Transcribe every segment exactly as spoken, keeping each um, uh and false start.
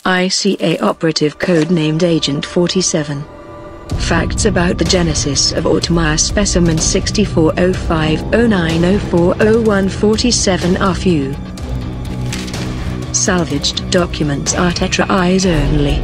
I C A operative codenamed Agent forty-seven. Facts about the genesis of Automire Specimen six four zero five zero nine zero four zero one four seven are few. Salvaged documents are Tetra eyes only.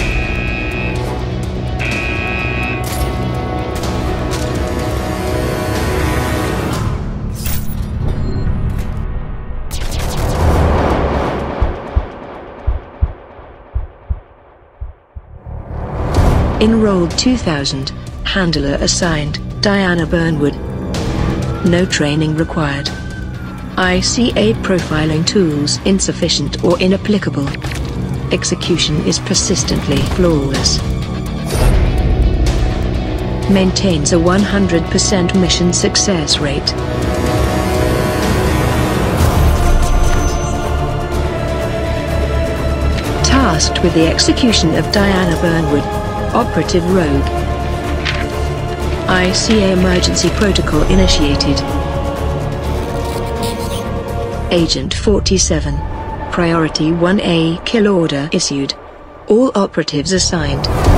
Enrolled two thousand, handler assigned, Diana Burnwood. No training required. I C A profiling tools insufficient or inapplicable. Execution is persistently flawless. Maintains a one hundred percent mission success rate. Tasked with the execution of Diana Burnwood, Operative Rogue. I C A emergency protocol initiated. Agent forty-seven. Priority one A kill order issued. All operatives assigned.